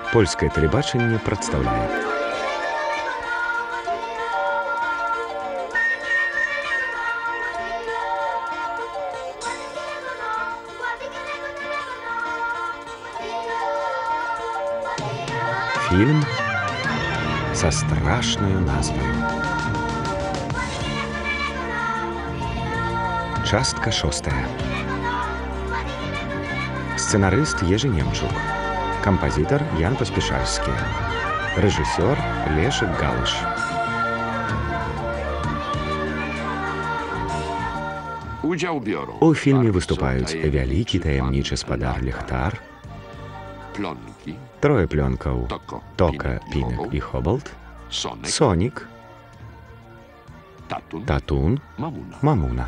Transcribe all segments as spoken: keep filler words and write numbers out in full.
Польскае тэлебачанне прадстаўляе. Фільм са страшнаю назваю. Частка шостая. Сцэнарыст Ежы Немчук. Кампазітар Ян Паспішальскі. Рэжысёр Лешык Галыш. У фільме выступаюць вялікі таямнічы спадар Ліхтар, трое плёнкаў Тока, Пінак і Хобалт, Сонік, Татун, Мамуна.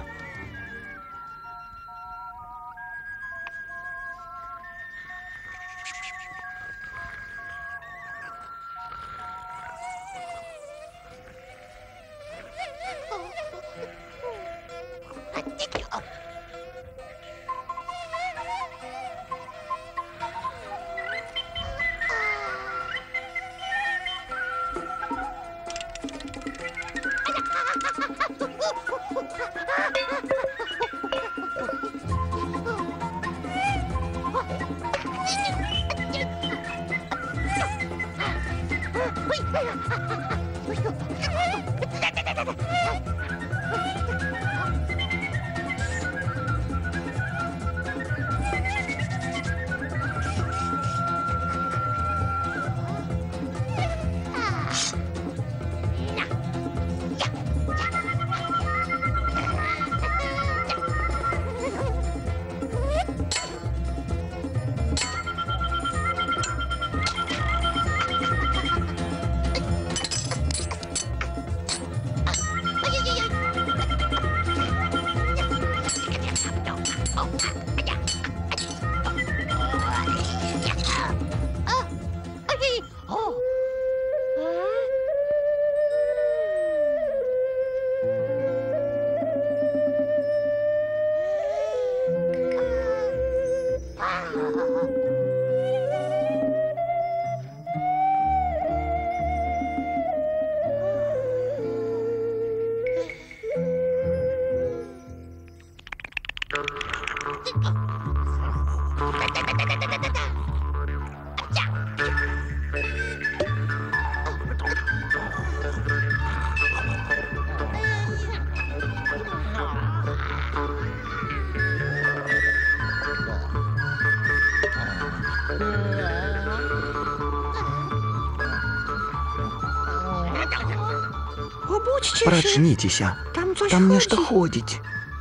Прачніцеся, там нешта ходзіць.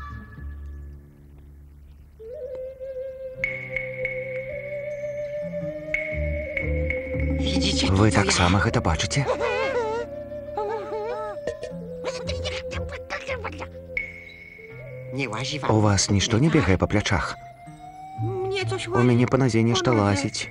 Вы таксама гэта бачыце? У вас нішто не бегае па плячах? У мяне па назе нешта лазіць.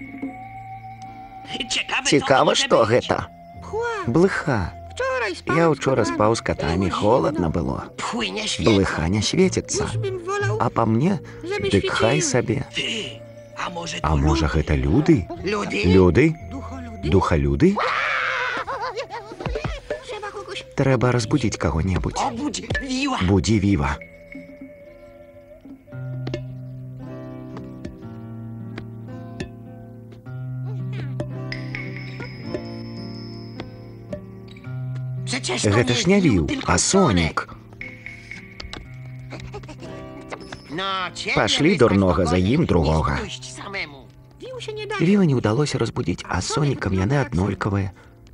Цікава, што гэта? Блыха. Я учора спаў з катамі, холадна было. Блыха не свеціцца. А па мне, дык хай сабе. А можа, гэта люды? Люды? Духалюды? Трэба разбудзіць каго-небудзь. Будзі, Віва. Гэта ж не Віў, а Сонік. Пашлі, дурнога, за ім другога. Віва не ўдалося разбудзіць, а з Сонікам яны аднолькавыя.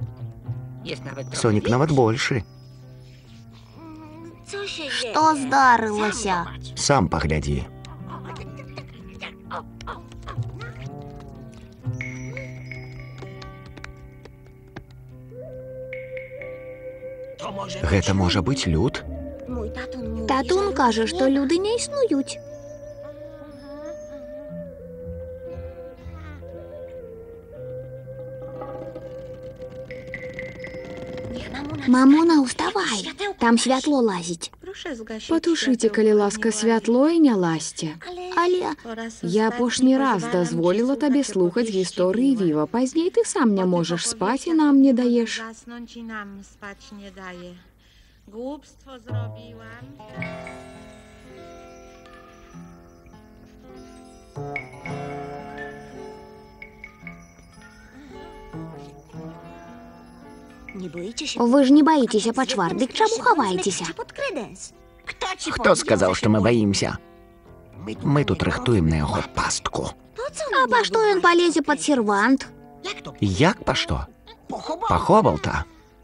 Сонік нават большы. Што здарылася? Сам паглядзі. Гэта можа быць люд? Татун кажа, што люды не існуюць. Мамуна, уставай, там святло лазіць. Патушыце, калі ласка, святло і не лазьце. А але... Я апошні раз дазволіла табе слухаць гісторыі Віва. Пазней ты сам не можаш спаць і нам не даеш. Zasnąć i nam spać nie daje. Głupstwo zrobiłam. Вы ж не боитесь пачвар, дык чаму хаваецеся? Хто сказаў, што мы баімся? Мы тут рыхтуем на яго пастку. А па што ён палезе пад сервант? Як па што? Па Хобалта.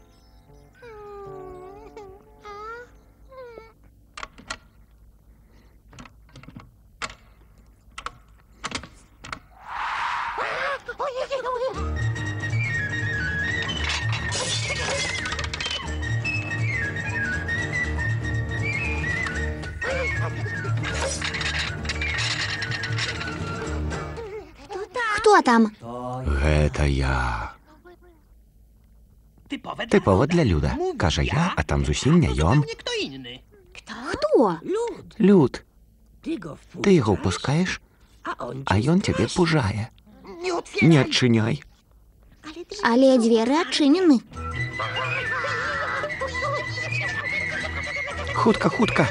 Хто там? Гэта я. Тыпова для Люда. Кажа я, а там зусім не ён. Хто? Люд, ты яго ўпускаеш, а ён цябе пужае. Не адчыняй. Але дзверы адчынены. Хутка, хутка.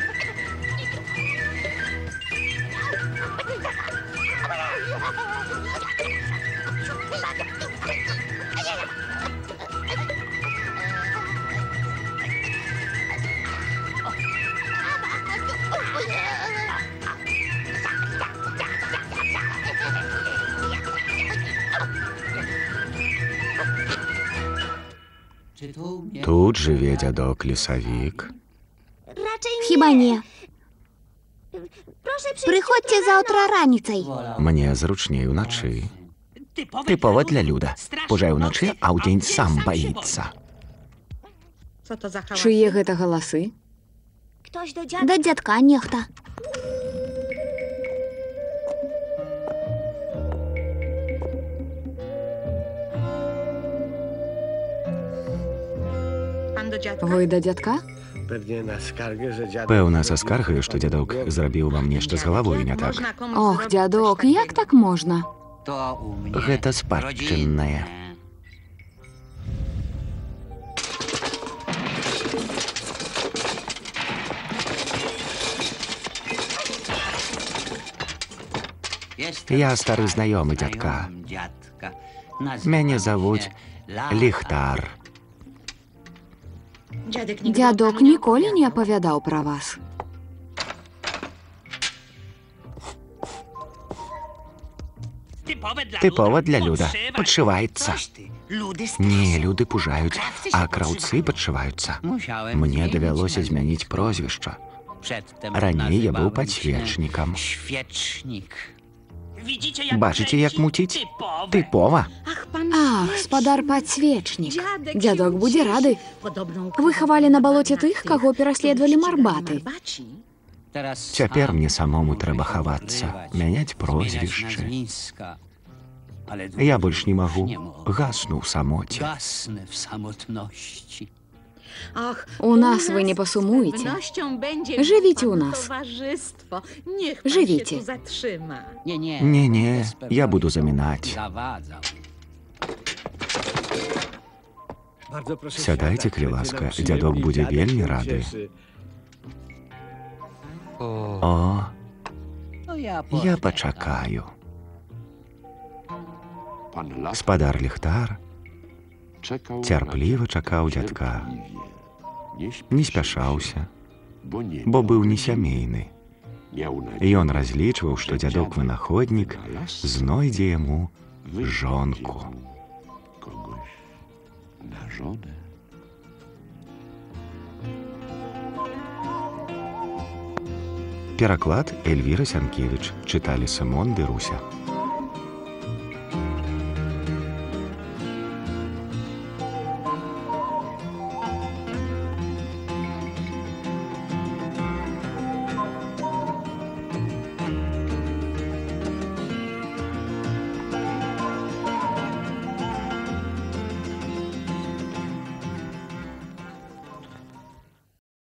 Тут жыве дзядок лесавік. Хіба не. Прыходзьце заўтра раніцай. Мне зручней уначы. Тыпова для Люда. Пужае ўначы, а ўдзень сам баіцца. Чые гэта галасы? Да дзядка нехта. Вы да дзядка? Пэўна, са скаргаю, што дзядок зрабіў вам нешта з галавой не так. Ох, дзядок, як так можна? Гэта спадчыннае. Я стары знаёмы дзядка. Мяне завуць Ліхтар. Дзядок ніколі не апавядаў пра вас. Тыпова для Люда. Падшываецца. Не, люди пужаюць, а краўцы падшываюцца. Мне давялося змяніць прозвішча. Раней я быў падсвечнікам. Бачыце, як муціць? Тыпова. Ах, спадар падсвечнік. Дзядок будзе рады. Вы хавалі на балоце тых, каго пераследавалі марбаты. Цяпер мне самому трэба хавацца, мяняць прозвішчы. Я больш не магу. Гасну ў самоце. У нас вы не пасумуеце. Жывіце ў нас. Жывіце. Не-не, я буду замінаць. Сядайце, калі ласка, дзядок будзе вельмі рады. О, я пачакаю. Спадар Ліхтар цярпліва чакаў дзядка. Не спяшаўся, бо быў несямейны. Ён разлічваў, што дзядок-вынаходнік знойдзе яму жонку. Пераклад Эльвіра Сянкевіч. Чыталі Сымон ды Руся.